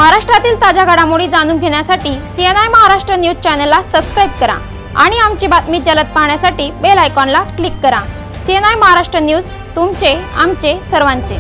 महाराष्ट्रातील ताज्या घडामोडी जाणून घेण्यासाठी सीएनआय महाराष्ट्र न्यूज चॅनलला सबस्क्राइब करा आणि आमची बातमी जलद पाहण्यासाठी बेल आयकॉनला क्लिक करा। सीएनआय महाराष्ट्र न्यूज तुमचे आमचे सर्वांचे।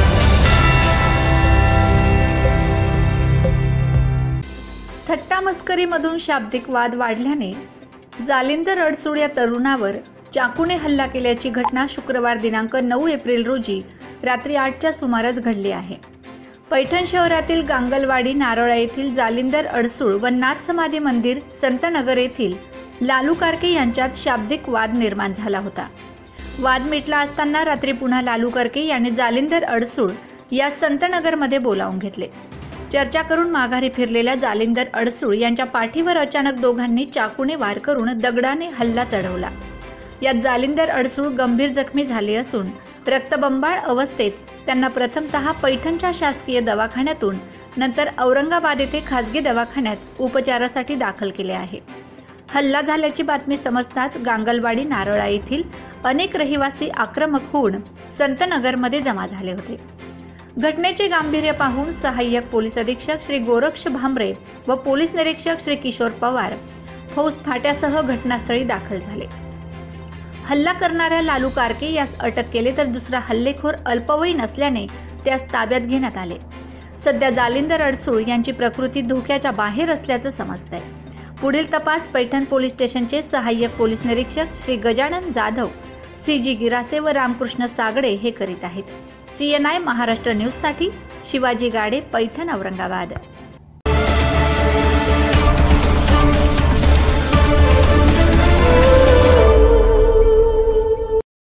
थट्टा मस्करीमधून शाब्दिक वाद वाढल्याने जालिंदर अडसूळ या तरुणावर चाकूने हल्ला केल्याची घटना शुक्रवार दिनांक 9 एप्रिल रोजी रात्री 8च्या सुमारास घडली आहे। पैठण शहरातील गांगलवाडी नारोळा येथील जालिंदर अडसूळ व नाथ समाधी मंदिर संतनगर येथील लालू कारके यांच्यात शाब्दिक वाद निर्माण झाला होता। वाद मिटला असताना रात्री पुन्हा लालू कारके यांनी जालिंदर अडसूळ या संतनगरमध्ये बोलावून घेतले। चर्चा करून माघारी फिरलेल्या जालिंदर अडसूळ यांच्या पाठीवर अचानक दोघांनी चाकूने वार करून दगडाने हल्ला चढवला। यात जालिंदर अडसूळ गंभीर जखमी झाले असून रक्तबंबाळ अवस्थेत त्यांना प्रथमतः पैठणच्या शासकीय दवाखान्यातून नंतर औरंगाबाद येथे खासगी दवाखान्यात उपचारासाठी दाखल केले आहे। हल्ला झाल्याची बातमी समजताच गांगलवाडी नारोळा येथील अनेक रहिवासी आक्रमक होऊन संतनगरमध्ये जमा झाले होते। घटनेचे गांभीर्य पाहून सहाय्यक पोलीस अधीक्षक श्री गोरक्ष भामरे व पोलीस निरीक्षक श्री किशोर पवार फौज फाट्यासह घटनास्थळी दाखल झाले। हल्ला करणाऱ्या लालू कारके यास अटक केले तर दुसरा हल्लेखोर अल्पवयीन असल्याने त्यास ताब्यात घेण्यात आले। सध्या जालिंदर अडसूळ यांची प्रकृती धोक्याच्या बाहेर असल्याचं समजतंय। पुढील तपास पैठण पोलीस स्टेशनचे सहाय्यक पोलीस निरीक्षक श्री गजानन जाधव, सीजी गिरासे व रामकृष्ण सागडे हे करीत आहेत। सीएनआय महाराष्ट्र न्यूज साठी शिवाजी गाडे, पैठण, औरंगाबाद।